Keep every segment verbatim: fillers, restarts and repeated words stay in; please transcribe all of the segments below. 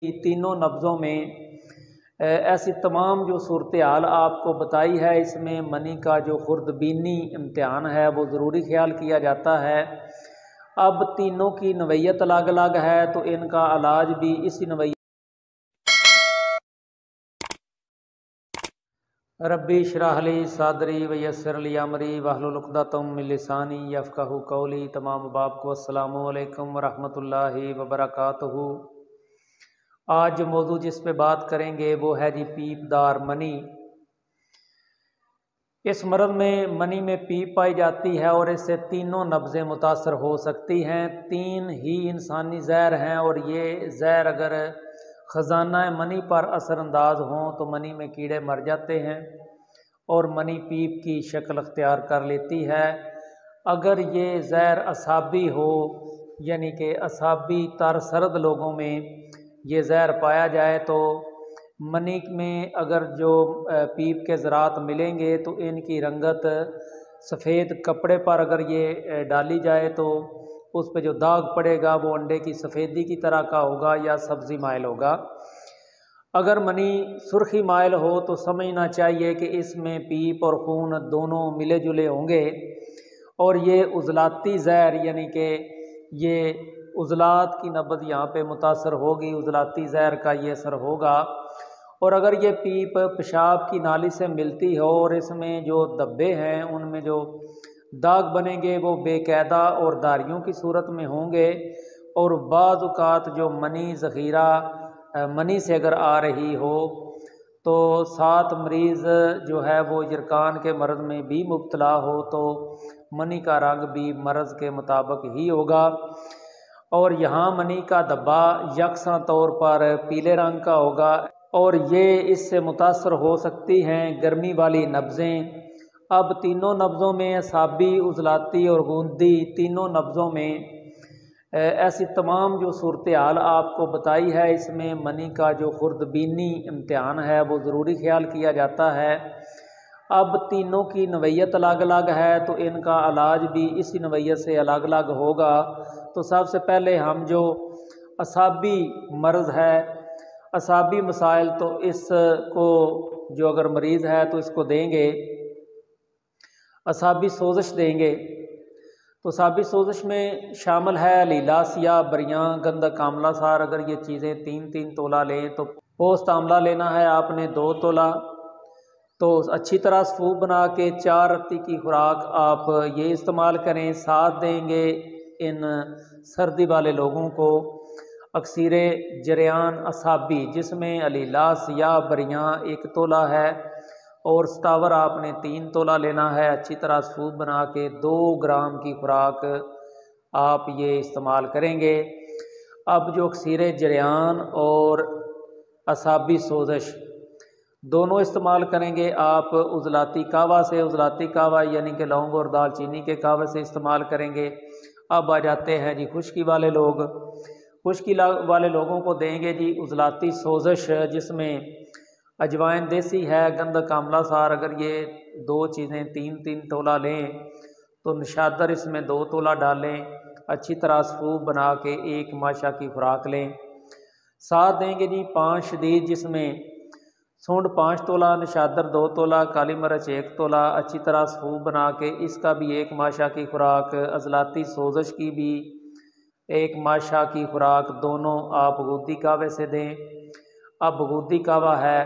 तीनों नब्ज़ों में ऐसी तमाम जो सूरत हाल आपको बताई है, इसमें मनी का जो खुर्दबीनी इम्तिहान है वो ज़रूरी ख्याल किया जाता है। अब तीनों की नवैयत अलग अलग है, तो इनका इलाज भी इसी नवैयत। रब्बी इश्रह ली सदरी व यस्सिर ली अमरी वहलुल उक़दतम मिन लिसानी यफ़क़हू क़ौली। तमाम बाप को अस्सलामु अलैकुम व रहमतुल्लाहि व बरकातुहू। आज जो मौजू जिस पे बात करेंगे वो है जी पीपदार मनी। इस मर्द में मनी में पीप पाई जाती है और इससे तीनों नब्ज़ें मुतासर हो सकती हैं। तीन ही इंसानी ज़हर हैं और ये ज़हर अगर ख़जाना मनी पर असरअंदाज हों तो मनी में कीड़े मर जाते हैं और मनी पीप की शक्ल अख्तियार कर लेती है। अगर ये ज़हर असाबी हो, यानी कि असाबी तर सरद लोगों में ये ज़हर पाया जाए, तो मनी में अगर जो पीप के ज़रात मिलेंगे तो इनकी रंगत सफ़ेद कपड़े पर अगर ये डाली जाए तो उस पे जो दाग पड़ेगा वो अंडे की सफ़ेदी की तरह का होगा या सब्ज़ी माइल होगा। अगर मनी सुर्खी माइल हो तो समझना चाहिए कि इसमें पीप और खून दोनों मिले जुले होंगे और ये उज़लाती ज़हर, यानी कि ये उज़लात की नब्ज़ यहाँ पे मुतासर होगी, उज़लाती ज़हर का ये असर होगा। और अगर ये पीप पेशाब की नाली से मिलती हो और इसमें जो धब्बे हैं उनमें जो दाग बनेंगे वो बेकायदा और धारियों की सूरत में होंगे और बाज़ औक़ात जो मनी ज़ख़ीरा मनी से अगर आ रही हो तो साथ मरीज़ जो है वो यरकान के मर्ज़ में भी मुब्तला हो तो मनी का रंग भी मर्ज़ के मुताबिक ही होगा। और यहाँ मनी का धब्बा यकसा तौर पर पीले रंग का होगा और ये इससे मुतासर हो सकती हैं गर्मी वाली नब्ज़ें। अब तीनों नब्ज़ों में असाबी, उज़लाती और गूंदी, तीनों नब्ज़ों में ऐसी तमाम जो सूरत हाल आपको बताई है, इसमें मनी का जो खुर्दबीनी इम्तिहान है वो ज़रूरी ख्याल किया जाता है। अब तीनों की नवैयत अलग अलग है, तो इनका इलाज भी इसी नवैयत से अलग अलग होगा। तो सबसे पहले हम जो असाबी मर्ज़ है, असाबी मसाइल, तो इसको जो अगर मरीज़ है तो इसको देंगे असाबी सोज़श देंगे। तो असाबी सोज़श में शामिल है लीला, सिया, बरियाँ, गंधक, आमला सार। अगर ये चीज़ें तीन तीन तोला लें तो पोस्त आमला लेना है आपने दो तोला। तो अच्छी तरह सफूफ बना के चार रत्ती की खुराक आप ये इस्तेमाल करें। साथ देंगे इन सर्दी वाले लोगों को अक्सीरे जरियान असाबी, जिसमें अलीला, सिया, बरियाँ एक तोला है और सतावर आपने तीन तोला लेना है। अच्छी तरह सफूफ बना के दो ग्राम की खुराक आप ये इस्तेमाल करेंगे। अब जो अक्सीरे जरियान और असाबी सोज़श दोनों इस्तेमाल करेंगे आप उज़लाती कहवा से। उज़लाती कहवा यानी कि लौंग और दालचीनी के कहवे से इस्तेमाल करेंगे। अब आ जाते हैं जी खुश्की वाले लोग। खुश्की वाले लोगों को देंगे जी उज़लाती सोज़श, जिसमें अजवाइन देसी है, गंधक, आमला सार। अगर ये दो चीज़ें तीन तीन तोला लें तो निशादर इसमें दो तोला डालें। अच्छी तरह सफूफ बना के एक माशा की खुराक लें। साथ देंगे जी पाँच शदीद, जिसमें सूंड पाँच तोला, निशादर दो तोला, काली मिर्च एक तोला। अच्छी तरह सफूफ बना के इसका भी एक माशा की खुराक, अज़लाती सोज़श की भी एक माशा की खुराक, दोनों आप बगूदी कहवे से दें। अब बगूदी कहवा है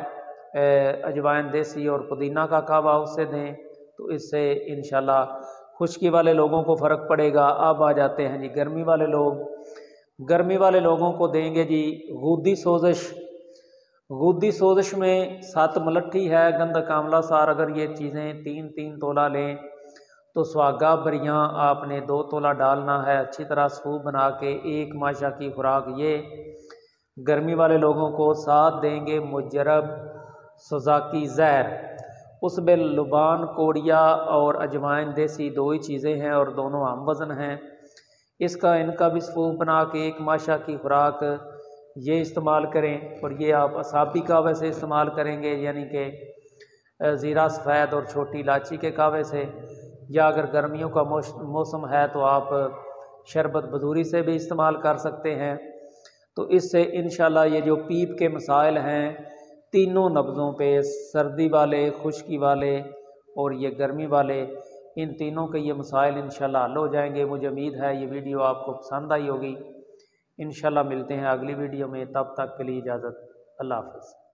अजवाइन देसी और पुदीना का कहवा, उससे दें तो इससे इंशाल्लाह खुश्की वाले लोगों को फ़र्क पड़ेगा। अब आ जाते हैं जी गर्मी वाले लोग। गर्मी वाले लोगों को देंगे जी गूदी सोज़श। गूदी सोज़श में सात मलट्ठी है, गंधक, आमला सार। अगर ये चीज़ें तीन तीन तोला लें तो सुहागा, बरियाँ आपने दो तोला डालना है। अच्छी तरह सफूफ बना के एक माशा की खुराक ये गर्मी वाले लोगों को। साथ देंगे मुजरब, सुजाकी ज़हर, उसबे लुबान, कोड़िया और अजवाइन देसी, दो ही चीज़ें हैं और दोनों आम वज़न हैं। इसका इनका भी सफूफ बना के एक माशा की खुराक ये इस्तेमाल करें। और ये आप असाबी कहवे से इस्तेमाल करेंगे, यानी कि ज़ीरा सफ़ेद और छोटी इलायची के कहवे से, या अगर गर्मियों का मौसम है तो आप शरबत बदूरी से भी इस्तेमाल कर सकते हैं। تو اس سے انشاءاللہ یہ جو پیپ کے مسائل ہیں تینوں نبضوں پہ، سردی والے، خشکی والے اور یہ گرمی والے، ان تینوں کے یہ مسائل انشاءاللہ حل ہو جائیں گے۔ مجھے امید ہے یہ ویڈیو آپ کو پسند آئی ہوگی۔ انشاءاللہ ملتے ہیں اگلی ویڈیو میں، تب تک کے لیے اجازت، اللہ حافظ۔